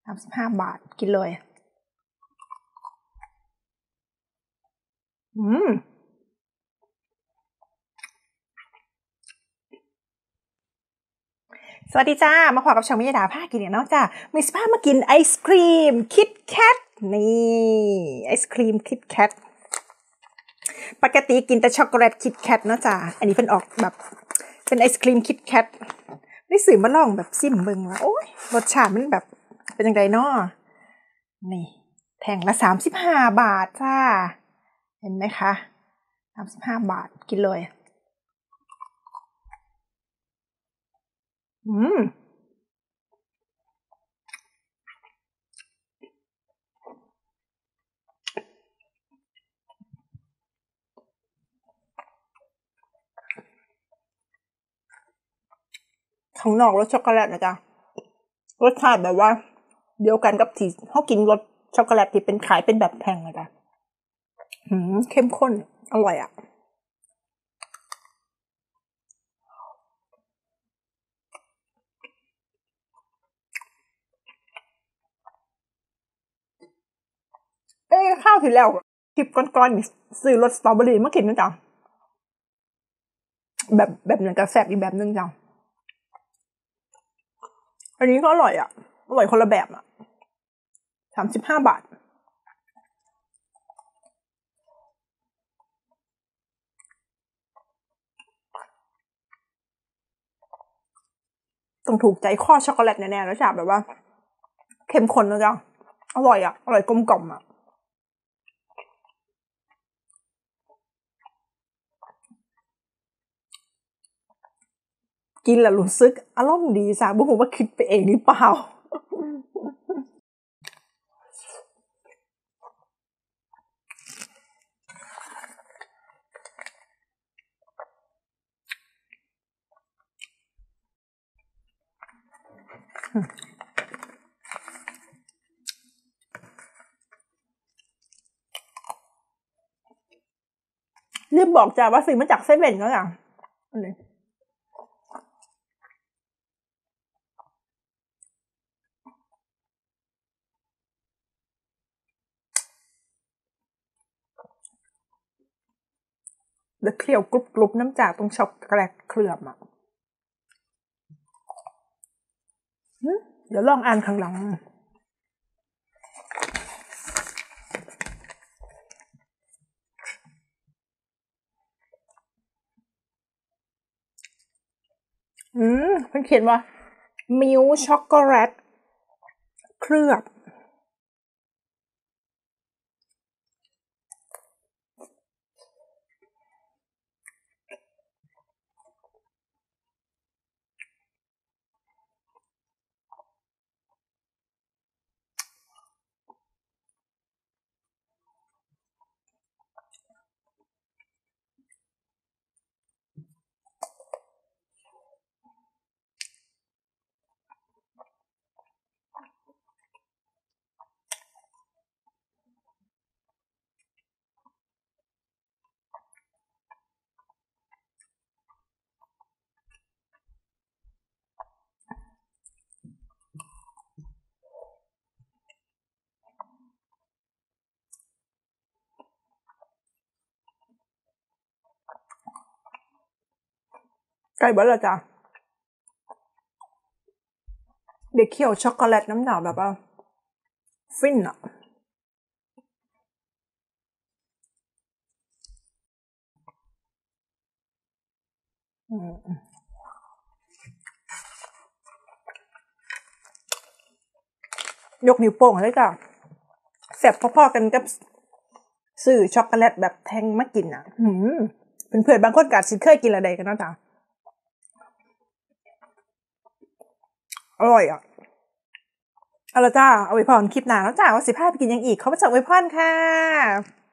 35 บาทกินเลยสวัสดีจ้ามาพบกับช่องมิยดาภากินเนี่ยเนาะจ้ามีสภาพมากินไอศครีมคิดแคทนี่ไอศครีมคิดแคทปกติกินแต่ช็อกโกแลตคิดแคทเนาะจ้าอันนี้เป็นออกแบบเป็นไอศครีมคิดแคทได้สื่อมาลองแบบซิมเบิ่งว่าโอ้ยรสชาติมันแบบเป็นยังไงเนาะนี่แท่งละ35 บาทจ้าเห็นไหมคะ35 บาทกินเลยข้างนอกรสช็อกโกแลตนะจ๊ะรสชาติแบบว่าเดียวกันกับที่เขากินรสช็อกโกแลตที่เป็นขายเป็นแบบแท่งนะจ๊ะเข้มข้นอร่อยอ่ะข้าวที่แล้วคลิปก่อนๆซื้อรสสตรอเบอรี่มากินนะจ๊ะแบบนั้นก็แซ่บอีกแบบนึงจ้ะอันนี้ก็อร่อยอ่ะอร่อยคนละแบบอ่ะ35 บาทต้องถูกใจข้อช็อกโกแลตแน่ๆแล้วจ้ะแบบว่าเข้มข้นนะจ๊ะอร่อยอ่ะอร่อยกลมกล่อมอ่ะกินแล้วรู้สึกอารมณ์ดีจ้ะบ่รู้ว่าคิดไปเองหรือเปล่าลืมบอกจ้ะว่าซื้อมาจากเซเว่นแล้วจ้ะอันนี้แล้วเคี่ยวกรุบๆน้ำจากตรงช็อกโกแลตเคลือบอ่ะเดี๋ยวลองอ่านข้างหลังเพิ่นเขียนว่ามิลค์ช็อกโกแลตเคลือบใกล้เบิดแล้วจ้ะเด็กเคี่ยวช็อกโกแลตน้ำหนาวแบบว่าฟินอ่ะยกนิ้วโป้งเลยจ้ะแซ่บพอๆกันกับซื้อช็อกโกแลตแบบแท่งมากินอ่ะเพื่อนๆบางคนก็อาจสิเคยกินแล้วใดกันเนาะจ้ะอร่อยอ่ะเอาละจ้าเอาไว้พรคลิปหน้าแล้วจ้าว่าสิพาไปกินยังอีกเขามาจากไว้พรค่ะ